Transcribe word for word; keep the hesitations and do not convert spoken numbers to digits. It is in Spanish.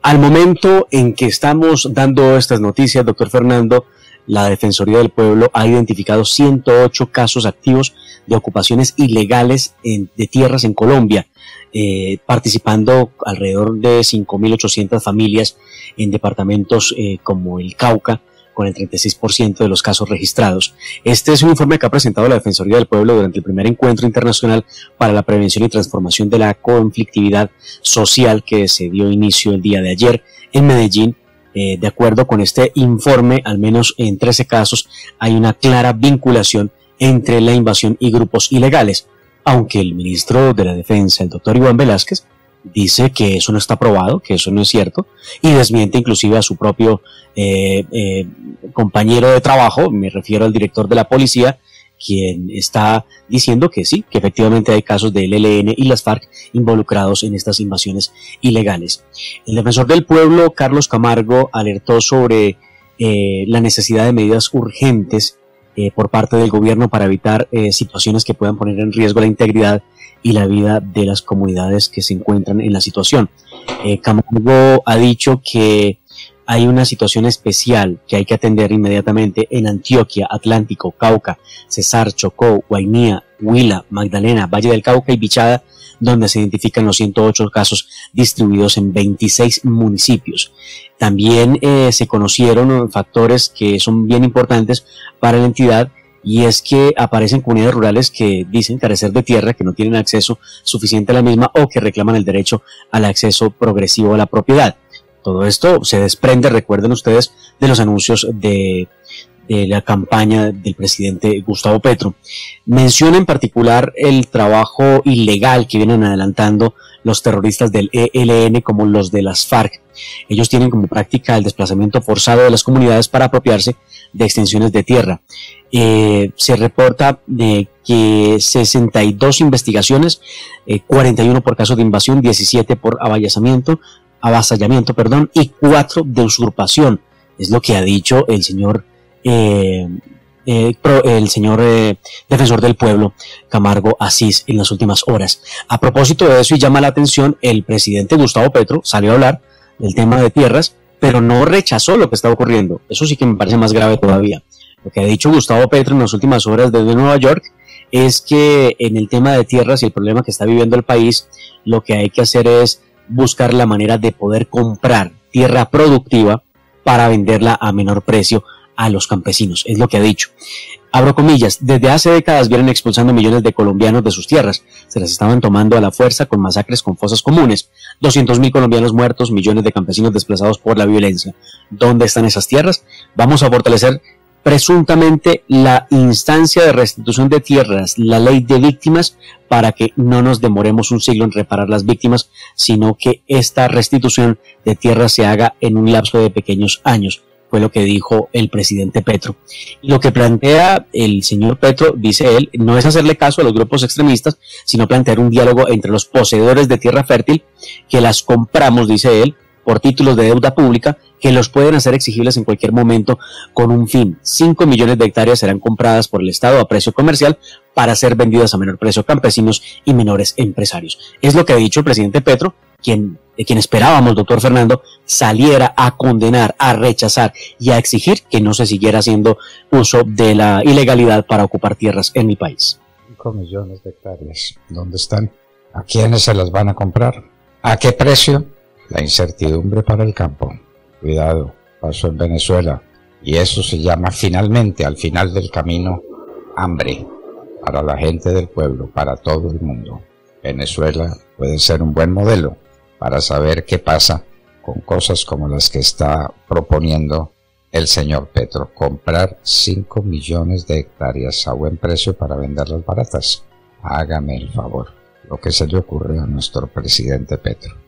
Al momento en que estamos dando estas noticias, doctor Fernando, la Defensoría del Pueblo ha identificado ciento ocho casos activos de ocupaciones ilegales en, de tierras en Colombia, eh, participando alrededor de cinco mil ochocientas familias en departamentos eh, como el Cauca, con el treinta y seis por ciento de los casos registrados. Este es un informe que ha presentado la Defensoría del Pueblo durante el primer encuentro internacional para la prevención y transformación de la conflictividad social que se dio inicio el día de ayer en Medellín. Eh, de acuerdo con este informe, al menos en trece casos hay una clara vinculación entre la invasión y grupos ilegales, aunque el ministro de la Defensa, el doctor Iván Velázquez, dice que eso no está probado, que eso no es cierto, y desmiente inclusive a su propio eh, eh, compañero de trabajo, me refiero al director de la policía, quien está diciendo que sí, que efectivamente hay casos del E L N y las FARC involucrados en estas invasiones ilegales. El defensor del pueblo, Carlos Camargo, alertó sobre eh, la necesidad de medidas urgentes eh, por parte del gobierno para evitar eh, situaciones que puedan poner en riesgo la integridad y la vida de las comunidades que se encuentran en la situación. Eh, Camargo ha dicho que hay una situación especial que hay que atender inmediatamente en Antioquia, Atlántico, Cauca, Cesar, Chocó, Guainía, Huila, Magdalena, Valle del Cauca y Bichada, donde se identifican los ciento ocho casos distribuidos en veintiséis municipios. También eh, se conocieron factores que son bien importantes para la entidad, y es que aparecen comunidades rurales que dicen carecer de tierra, que no tienen acceso suficiente a la misma o que reclaman el derecho al acceso progresivo a la propiedad. Todo esto se desprende, recuerden ustedes, de los anuncios de, de la campaña del presidente Gustavo Petro. Menciona en particular el trabajo ilegal que vienen adelantando los terroristas del E L N como los de las FARC. Ellos tienen como práctica el desplazamiento forzado de las comunidades para apropiarse de extensiones de tierra. Eh, se reporta de que sesenta y dos investigaciones, eh, cuarenta y uno por casos de invasión, diecisiete por avallazamiento, avasallamiento, perdón, y cuatro de usurpación. Es lo que ha dicho el señor eh, eh, pro, el señor eh, defensor del pueblo, Camargo Asís, en las últimas horas. A propósito de eso, y llama la atención, el presidente Gustavo Petro salió a hablar del tema de tierras, pero no rechazó lo que está ocurriendo. Eso sí que me parece más grave todavía. Lo que ha dicho Gustavo Petro en las últimas horas desde Nueva York es que en el tema de tierras y el problema que está viviendo el país, lo que hay que hacer es buscar la manera de poder comprar tierra productiva para venderla a menor precio a los campesinos, es lo que ha dicho. Abro comillas, desde hace décadas vienen expulsando millones de colombianos de sus tierras, se las estaban tomando a la fuerza con masacres con fosas comunes, doscientos mil colombianos muertos, millones de campesinos desplazados por la violencia. ¿Dónde están esas tierras? Vamos a fortalecer presuntamente la instancia de restitución de tierras, la ley de víctimas, para que no nos demoremos un siglo en reparar las víctimas, sino que esta restitución de tierras se haga en un lapso de pequeños años, fue lo que dijo el presidente Petro. Y lo que plantea el señor Petro, dice él, no es hacerle caso a los grupos extremistas, sino plantear un diálogo entre los poseedores de tierra fértil, que las compramos, dice él, por títulos de deuda pública, que los pueden hacer exigibles en cualquier momento con un fin. cinco millones de hectáreas serán compradas por el Estado a precio comercial para ser vendidas a menor precio a campesinos y menores empresarios. Es lo que ha dicho el presidente Petro, quien, de quien esperábamos, doctor Fernando, saliera a condenar, a rechazar y a exigir que no se siguiera haciendo uso de la ilegalidad para ocupar tierras en mi país. cinco millones de hectáreas, ¿dónde están? ¿A quiénes se las van a comprar? ¿A qué precio? La incertidumbre para el campo. Cuidado, pasó en Venezuela. Y eso se llama finalmente, al final del camino, hambre. Para la gente del pueblo, para todo el mundo. Venezuela puede ser un buen modelo para saber qué pasa con cosas como las que está proponiendo el señor Petro. Comprar cinco millones de hectáreas a buen precio para venderlas baratas. Hágame el favor. Lo que se le ocurre a nuestro presidente Petro.